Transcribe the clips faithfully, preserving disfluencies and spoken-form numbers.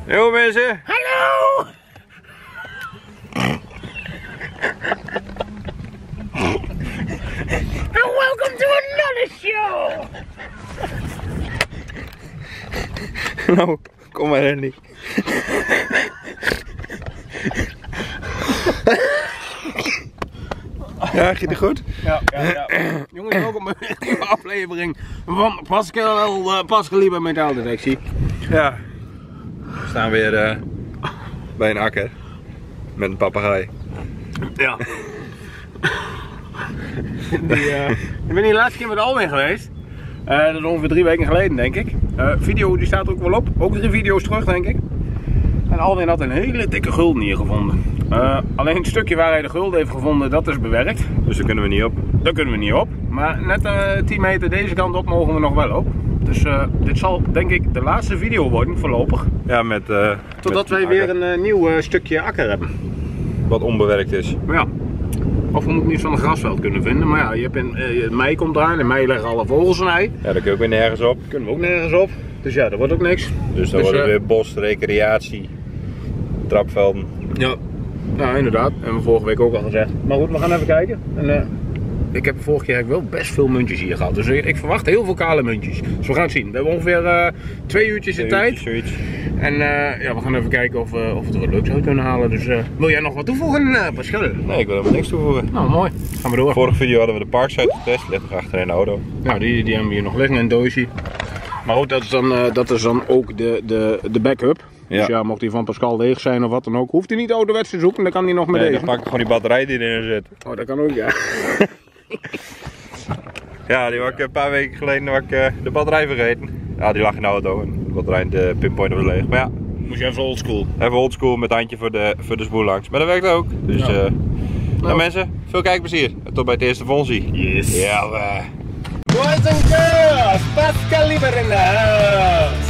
Yo mensen! Hallo! And welcome to another show! Nou, kom maar Randy. Ja, gaat het goed? Ja, ja, ja. Jongens, welkom bij een nieuwe aflevering van Pascal, uh, Pascal bij Metaaldetectie. Ja, we staan weer uh, bij een akker met een papegaai. Ja. Die, uh, ik ben hier de laatste keer met Alwin geweest. Uh, dat is ongeveer drie weken geleden, denk ik. Uh, video die staat er ook wel op. Ook drie video's terug, denk ik. En Alwin had een hele dikke gulden hier gevonden. Uh, alleen het stukje waar hij de gulden heeft gevonden, dat is bewerkt. Dus daar kunnen we niet op. Daar kunnen we niet op. Maar net uh, tien meter deze kant op mogen we nog wel op. Dus uh, dit zal denk ik de laatste video worden, voorlopig. Ja, met... Uh, Totdat met wij weer een uh, nieuw uh, stukje akker hebben. Wat onbewerkt is. Maar ja. Of we moeten iets van een grasveld kunnen vinden. Maar ja, je hebt in, uh, mei komt eraan. In mei leggen alle vogels een ei. Ja, daar kun je ook weer nergens op. Kunnen we ook nergens op. Dus ja, dat wordt ook niks. Dus dan dus, wordt het uh, weer bos, recreatie, trapvelden. Ja. Ja, inderdaad. Dat hebben we vorige week ook al gezegd. Maar goed, we gaan even kijken. En, uh, ik heb vorige keer wel best veel muntjes hier gehad. Dus ik, ik verwacht heel veel kale muntjes. Dus we gaan het zien. We hebben ongeveer uh, twee uurtjes in tijd. Zoiets. En uh, ja, we gaan even kijken of, uh, of we er wat leuks uit kunnen halen. Dus uh, wil jij nog wat toevoegen, uh, Pascal? Nee, ik wil helemaal niks toevoegen. Nou, mooi. Gaan we door. Vorige video hadden we de parksite getest. Ligt nog achter in de auto. Nou, die, die hebben we hier nog liggen in een doosje. Maar goed, dat is dan, uh, dat is dan ook de, de, de backup. Ja. Dus ja, mocht die van Pascal leeg zijn of wat dan ook, hoeft hij niet ouderwets te zoeken, dan kan hij nog met Nee, deze. dan pak ik gewoon die batterij die erin zit. Oh, dat kan ook, ja. Ja, die was ik een paar weken geleden was ik, uh, de batterij vergeten. Ja, die lag in de auto en de batterij in de pinpoint was leeg. Maar ja, Moest je even oldschool. even oldschool met handje voor de, voor de spoel langs. Maar dat werkt ook. Dus Ja. uh, nou. Nou. mensen, veel kijkplezier. En tot bij het eerste vondsie. Yes. Ja, uh. Boys and girls, Pascal Lieber in the house.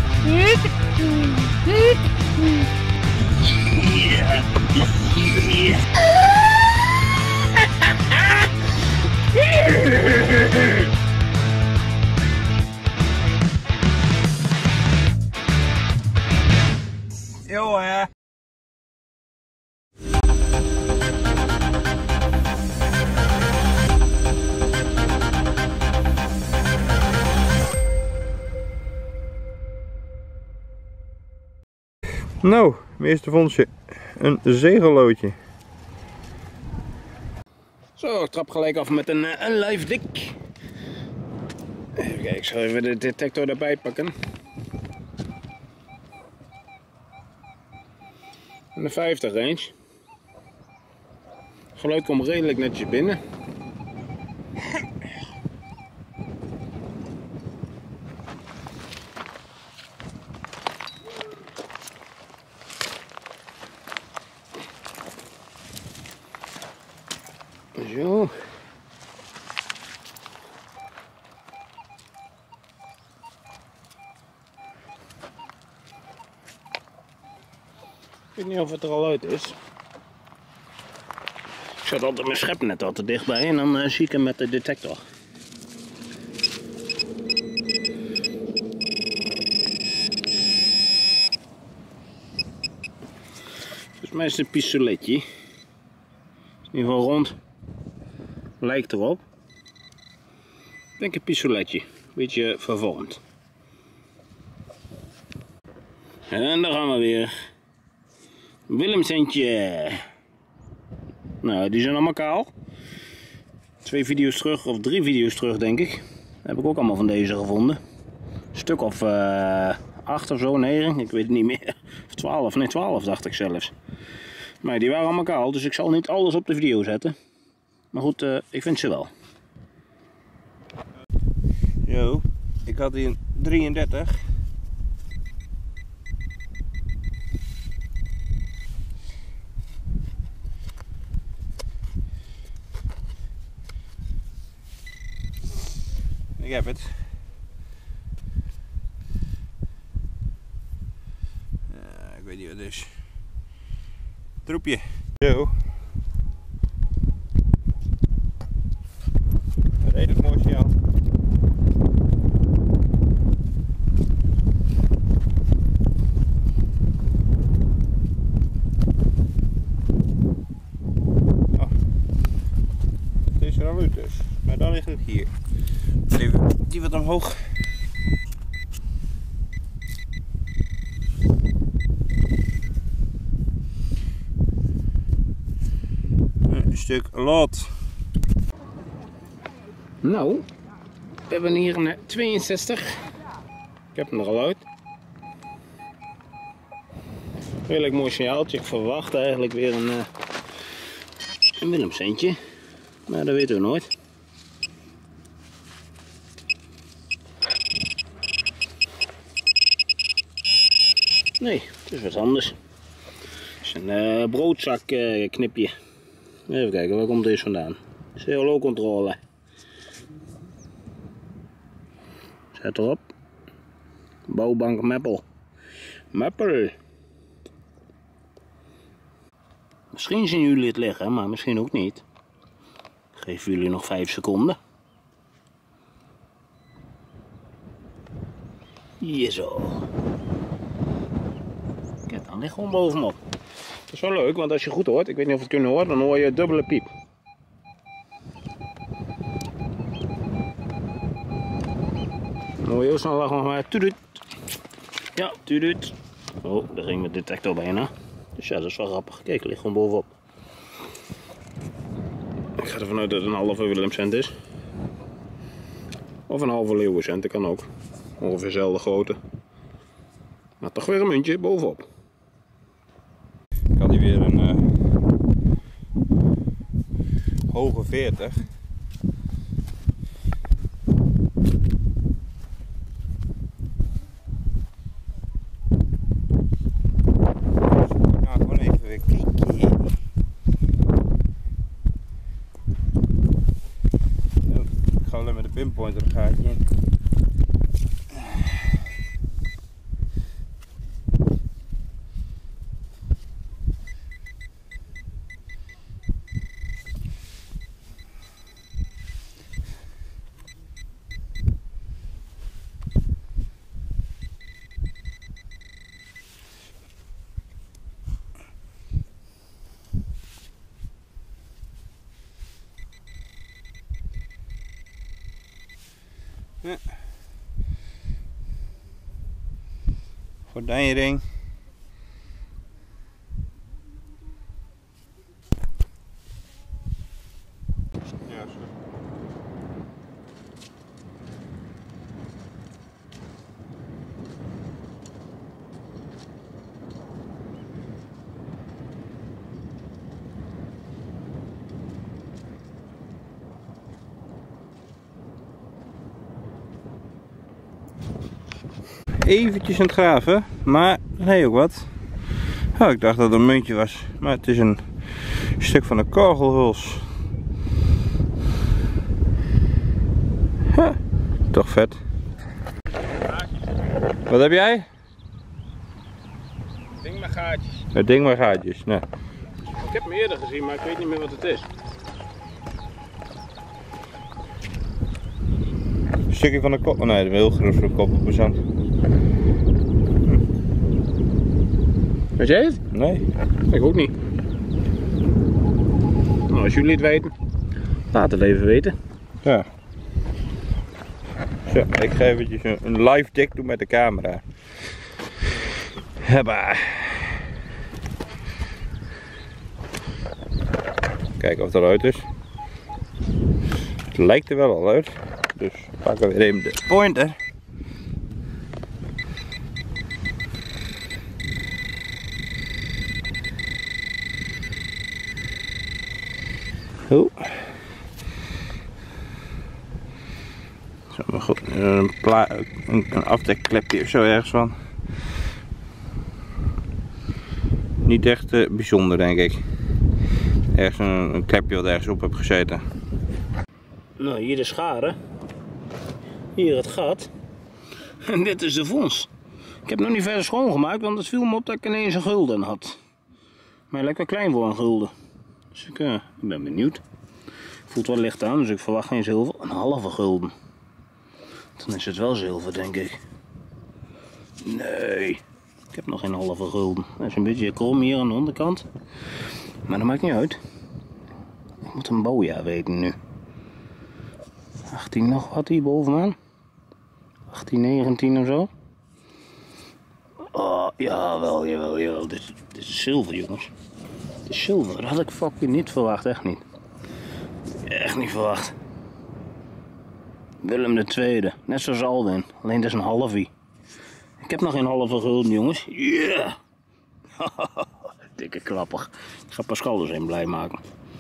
Yo, hè. Nou, mijn eerste vondstje. Een zegelloodje. Zo, ik trap gelijk af met een, uh, een live dik. Even kijken, ik zal even de detector erbij pakken. En de vijftig range. Geluid komt redelijk netjes binnen. Zo. Ik weet niet of het er al uit is. Ik zet altijd mijn schepnet altijd dichtbij en dan uh, zie ik hem met de detector. Volgens mij is het een pistoletje. Is in ieder geval rond. Lijkt erop. Ik denk een pistoletje. Beetje vervormd. En daar gaan we weer. Willemsentje. Nou, die zijn allemaal kaal. Twee video's terug, of drie video's terug denk ik. Heb ik ook allemaal van deze gevonden. Een stuk of uh, acht of zo, negen, ik weet het niet meer. Of twaalf, nee twaalf dacht ik zelfs. Maar die waren allemaal kaal, dus ik zal niet alles op de video zetten. Maar goed, uh, ik vind ze wel. Yo, ik had hier een drieëndertig. Ik heb het. Uh, ik weet niet wat het is. Troepje. Yo. Redelijk mooi signaal. dan ligt het hier. Even die wat omhoog. Een stuk lot. Nou, we hebben hier een tweeënzestig. Ik heb hem er al uit. Redelijk mooi signaaltje. Ik verwacht eigenlijk weer een, uh, een Willemsentje. Maar dat weten we nooit. Nee, het is wat anders. Het is een uh, broodzak-knipje. Uh, Even kijken, waar komt deze vandaan? C L O-controle. Zet erop. Bouwbank Meppel. Meppel. Misschien zien jullie het liggen, maar misschien ook niet. Ik geef jullie nog vijf seconden. Hier zo. Kijk, dan ligt gewoon bovenop. Dat is wel leuk, want als je goed hoort, ik weet niet of het kunnen horen, dan hoor je dubbele piep. Dan hoor je heel snel nog maar tuduut. Ja, tuduut. Oh, daar ging mijn detector bijna. Dus ja, dat is wel grappig. Kijk, ligt gewoon bovenop. Ik ga ervan uit dat het een halve Willemscent is. Of een halve Leeuwencent, dat kan ook. Ongeveer dezelfde grootte. Maar toch weer een muntje bovenop. Ik had hier weer een uh, hoge veertig. Pinpointer een gaatje in. Ja. Gordijnring. Ja, zo. Eventjes aan het graven, maar nee ook wat. Oh, ik dacht dat het een muntje was, maar het is een stuk van de korgelhuls. Huh, toch vet. Wat heb jij? Ding met gaatjes. Het ding met gaatjes, nee. Ik heb hem eerder gezien, maar ik weet niet meer wat het is. Een stukje van de kop, oh nee, dat is heel groot voor de kop op de zand. Weet jij het? Nee. Ik ook niet. Nou, als jullie het weten, laat het even weten. Ja. Zo, ik ga eventjes een, een live tik doen met de camera. Hebba. Kijken of het eruit is. Het lijkt er wel al uit. Dus pakken we weer even de pointer. Oh. Zo, maar goed, een, pla een, een afdekklepje of zo ergens van. Niet echt uh, bijzonder, denk ik. Ergens een, een klepje wat ergens op heb gezeten. Nou, hier de schade. Hier het gat. En dit is de vondst. Ik heb nog niet verder schoongemaakt, want het viel me op dat ik ineens een gulden had. Maar lekker klein voor een gulden. Dus ik, uh, ik ben benieuwd. Voelt wel licht aan, dus ik verwacht geen zilver. Een halve gulden. Dan is het wel zilver, denk ik. Nee, ik heb nog geen halve gulden. Dat is een beetje krom hier aan de onderkant. Maar dat maakt niet uit. Ik moet een bouwjaar weten nu. achttien nog wat hier bovenaan. achttien, negentien of zo. Oh, jawel, jawel, jawel. Dit, dit is zilver, jongens. Dit is zilver. Dat had ik fucking niet verwacht, echt niet. Echt niet verwacht. Willem de Tweede, net zoals Alwin, alleen dat is een halfie. Ik heb nog geen halve gulden, jongens. Yeah! Dikke klapper. Ik ga Pascal dus een blij maken.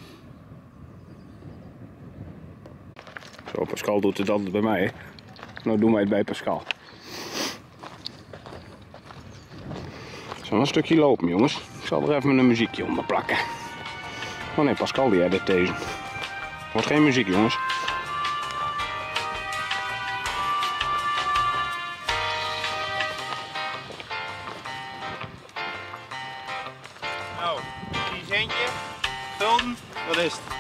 Zo, Pascal doet het altijd bij mij, hè. Nou doen wij het bij Pascal. Zo, een stukje lopen, jongens. Ik zal er even een muziekje onder plakken. Oh nee, Pascal die edit deze. Wordt geen muziek, jongens. Nou, die centje, gulden, wat is het?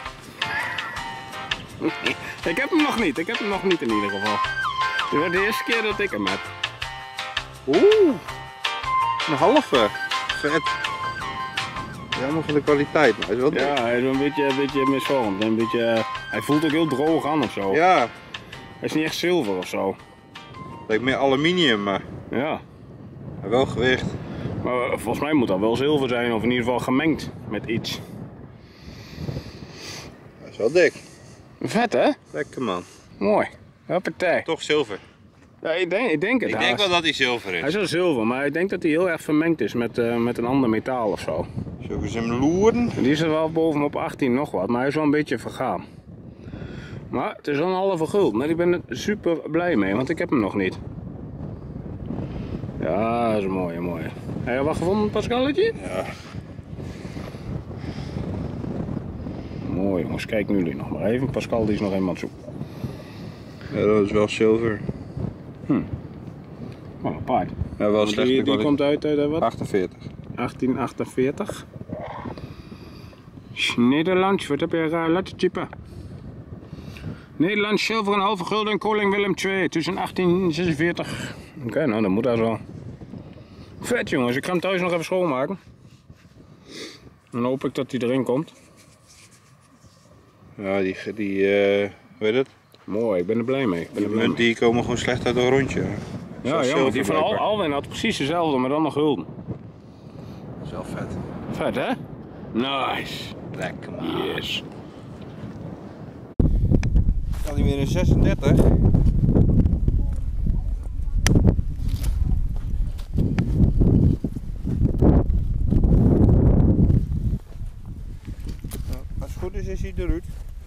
Ik heb hem nog niet, ik heb hem nog niet in ieder geval. Dit wordt de eerste keer dat ik hem heb. Oeh, een halve. Vet. Jammer van de kwaliteit, maar hij is wel dik. Ja, hij is een beetje, een beetje misvormd. Een beetje, uh, hij voelt ook heel droog aan of zo. Ja, Hij is niet echt zilver of zo. lijkt meer aluminium, maar Ja. wel gewicht. Maar uh, volgens mij moet dat wel zilver zijn, of in ieder geval gemengd met iets. Hij is wel dik. Vet hè? Lekker man. Mooi. Hoppatee. Toch zilver. Ja, ik denk, ik denk het. Ik hij denk is- wel dat hij zilver Hij is. is wel zilver, maar ik denk dat hij heel erg vermengd is met, uh, met een ander metaal of zo. Zullen we ze hem loeren? En die is er wel bovenop achttien nog wat, maar hij is wel een beetje vergaan. Maar het is wel een halve gulden. En ik ben er super blij mee, want ik heb hem nog niet. Ja, dat is een mooie, mooie. Heb je wat gevonden, Pascaletje? Ja. Mooi jongens, kijk nu jullie nog maar even. Pascal die is nog eenmaal zoek. Ja, dat is wel zilver. Oh, apart. Ja, wel Want slecht. die, die komt uit, uit wat? achtenveertig. achttien achtenveertig. Nederlands, wat heb je raar laten typen? Nederlands zilver een halve gulden koning Willem de Tweede tussen achttien zesenveertig. Oké, okay, nou dan moet dat zo. Vet jongens, ik ga hem thuis nog even schoonmaken. Dan hoop ik dat hij erin komt. Ja, die, die uh, weet het? Mooi, ik ben er blij mee. Ik ben Die er blij munten mee. die komen gewoon slecht uit een rondje. Ja, ja, maar die van Al Alwin had precies dezelfde, maar dan nog gulden. Dat is wel vet. Vet hè? Nice. Lekker man. Yes. Kan hij weer in zesendertig. Als het goed is, is hij eruit.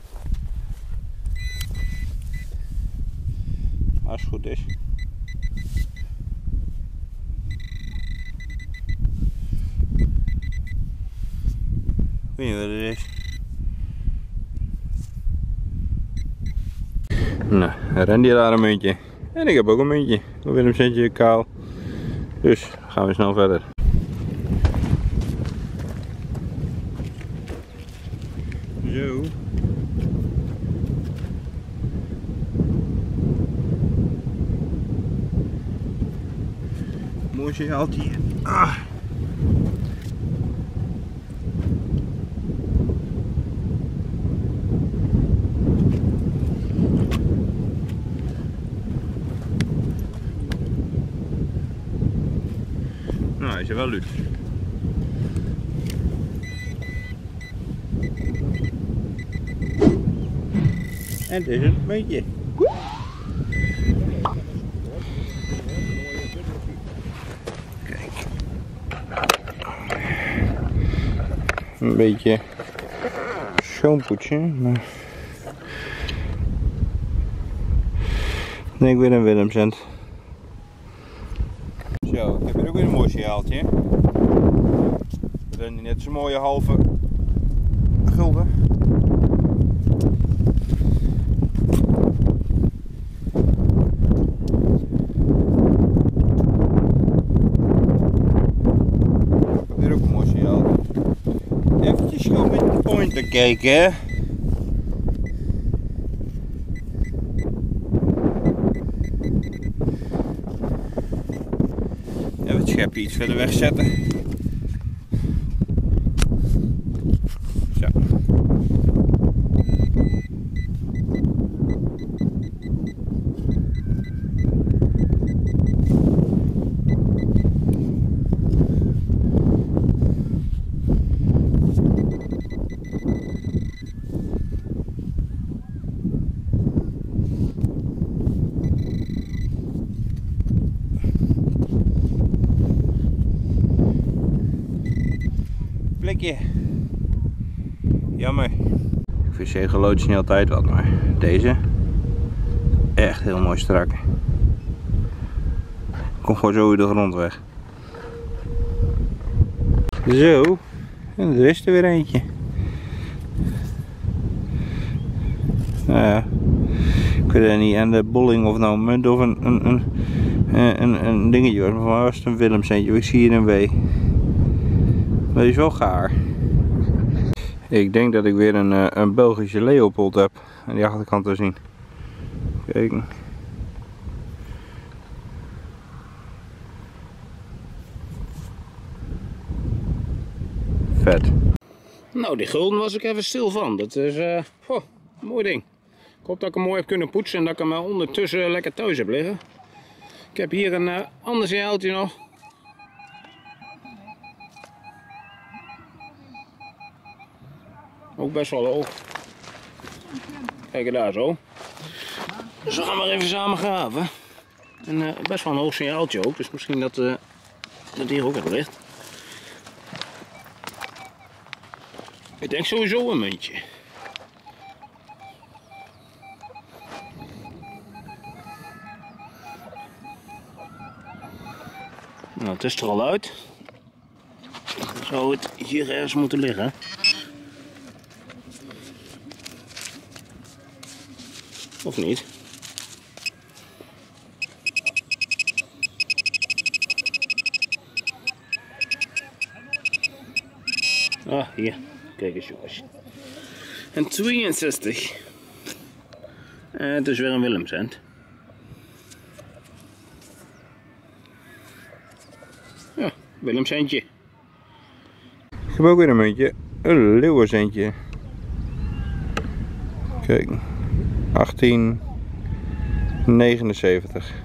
Als het goed is. Ik weet niet wat het is. Nou, Randy had daar een muntje. En ik heb ook een muntje. Willem centje kaal. Dus gaan we snel verder. Zo. Mooi signaaltje. Ah. Nou, is er wel lukt. En het is een beetje. Kijk. Een beetje schoonpoetje, maar ik denk weer een Willemcent. Zo, ik heb hier ook weer een mooi signaaltje. Dan net zo'n mooie halve gulden. Ik heb hier ook een mooi signaaltje. Eventjes gewoon met de pointer kijken. Even het schepje iets verder wegzetten. Zo. plekje. Jammer. Ik vind zegelloodjes niet altijd wat, maar deze echt heel mooi strak. Komt gewoon zo weer de grond weg. Zo, en er is er weer eentje. Nou ja, ik weet het niet aan de bolling of nou een munt of een, een, een, een, een dingetje was, maar waar was het een Willemsentje? Ik zie hier een W. Maar die is wel gaar. Ik denk dat ik weer een, een Belgische Leopold heb aan die achterkant te zien. Kijk. Vet. Nou, die gulden was ik even stil van. Dat is uh, oh, een mooi ding. Ik hoop dat ik hem mooi heb kunnen poetsen en dat ik hem uh, ondertussen lekker thuis heb liggen. Ik heb hier een uh, ander signaaltje nog. Ook best wel hoog. Kijk daar zo. Dus we gaan maar even samen graven. En uh, best wel een hoog signaaltje ook, dus misschien dat, uh, dat hier ook het ligt. Ik denk sowieso een muntje. Nou, het is er al uit. Dan zou het hier ergens moeten liggen. Of niet? Ah, hier. Kijk eens jongens. En tweeënzestig. En het is weer een Willemscent. Ja, Willemscentje. Ik heb ook weer een muntje. Een leeuwencentje. Kijk. achttien negenenzeventig.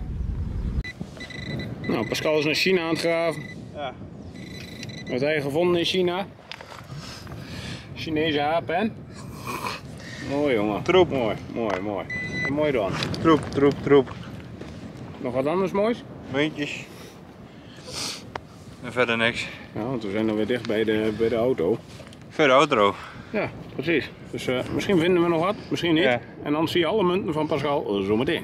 Nou, Pascal is naar China aan het graven. Ja. Wat hij gevonden in China. Chinese haarpen. Mooi jongen. Troep. Mooi, mooi, mooi. En mooi dan. Troep, troep, troep. Nog wat anders moois? Muntjes. En verder niks. Ja, want we zijn dan weer dicht bij de, bij de auto. Verder outro. Ja, precies. Dus uh, misschien vinden we nog wat, misschien niet. Ja. En dan zie je alle munten van Pascal zometeen.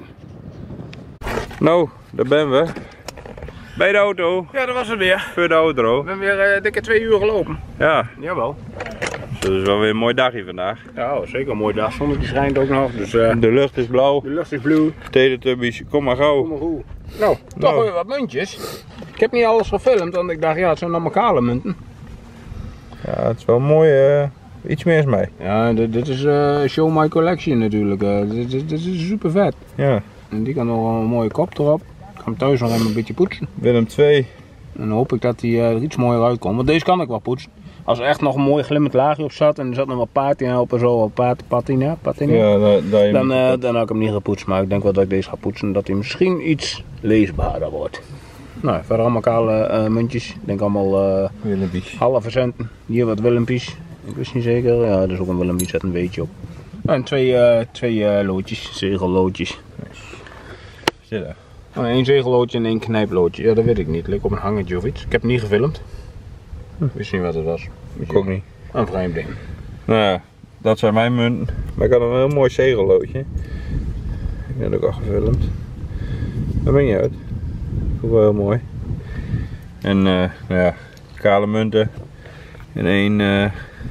Nou, daar ben we. Bij de auto. Ja, dat was het weer. Voor de outro. We hebben weer uh, dikke twee uur gelopen. Ja. Jawel. Dat is wel weer een mooi dagje vandaag. Ja, zeker een mooie dag. Zonnetje schijnt ook nog. Dus, uh, de lucht is blauw. de lucht is blauw. Teletubbies, kom maar gauw. Kom maar goed. Nou, toch Nou. weer wat muntjes. Ik heb niet alles gefilmd, want ik dacht, ja, het zijn allemaal kale munten. Ja, het is wel mooi. Uh, iets meer is mij. Ja, dit, dit is uh, Show My Collection natuurlijk. Uh, dit, dit, dit is super vet. Ja. En die kan nog wel een mooie kop erop. Ik ga hem thuis nog even een beetje poetsen. Willem twee. En dan hoop ik dat hij uh, er iets mooier uitkomt. Want deze kan ik wel poetsen. Als er echt nog een mooi glimmend laagje op zat en er zat nog wat patina op en zo, wat pat, patina, patina. Ja, daar, daar Dan, uh, dan had ik hem niet gepoetst, maar ik denk wel dat ik deze ga poetsen, dat hij misschien iets leesbaarder wordt. Nou, verder allemaal kale uh, muntjes. Ik denk allemaal uh, Willempies. halve centen. Hier wat Willempies. Ik wist niet zeker. Ja, er is ook een Willempie, zet een beetje op. En twee, uh, twee uh, loodjes, zegelloodjes. Zit daar. Oh, één zegelloodje en één knijploodje. Ja, dat weet ik niet. Het leek op een hangertje of iets. Ik heb het niet gefilmd. Ik wist niet wat het was. Ik ook niet. Een vreemd ding. Nou ja, dat zijn mijn munten. Maar ik had een heel mooi zegelloodje. Ik heb het ook al gefilmd. Dat maakt niet uit. Ook wel heel mooi. En uh, nou ja, kale munten. En één, uh,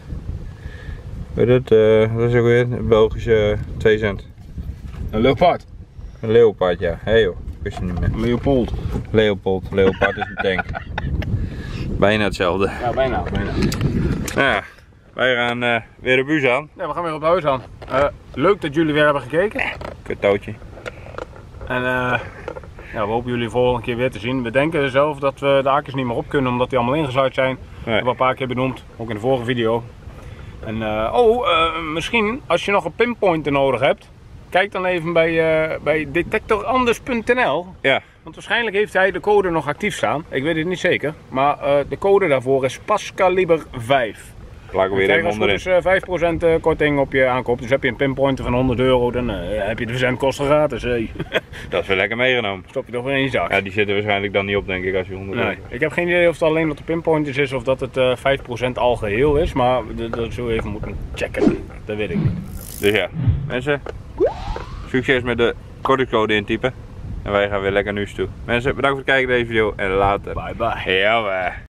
weet het, uh, wat is ook weer? Een Belgische twee cent. Een leopard. Een leopard, ja. Hé hey joh, ik wist het niet meer. Leopold. Leopold, leopard is een tank. Bijna hetzelfde. Ja, bijna. bijna. Nou ja, wij gaan uh, weer de buurt aan. Ja, we gaan weer op de huis aan. Uh, leuk dat jullie weer hebben gekeken. Kut touwtje. En uh, ja, we hopen jullie volgende keer weer te zien. We denken zelf dat we de akkers niet meer op kunnen omdat die allemaal ingezaaid zijn. Nee. Dat hebben we een paar keer benoemd, ook in de vorige video. En uh, oh, uh, misschien als je nog een pinpointer nodig hebt, kijk dan even bij, uh, bij detectoranders punt n l. Ja. Want waarschijnlijk heeft hij de code nog actief staan. Ik weet het niet zeker. Maar uh, de code daarvoor is Pascaliber vijf. Plakken we weer even onderin. Dus uh, vijf procent korting op je aankoop. Dus heb je een pinpointer van honderd euro, dan uh, heb je de verzendkosten gratis. Hey. Dat is weer lekker meegenomen. Stop je toch weer in je zak. Ja, die zitten waarschijnlijk dan niet op, denk ik, als je honderd euro. Nee, ik heb geen idee of het alleen dat de pinpointers is of dat het uh, vijf procent al geheel is. Maar dat zul je even moeten checken. Dat weet ik niet. Dus ja, mensen, succes met de kortingscode intypen. En wij gaan weer lekker nieuws toe. Mensen, bedankt voor het kijken naar deze video en later. Bye bye. Ja,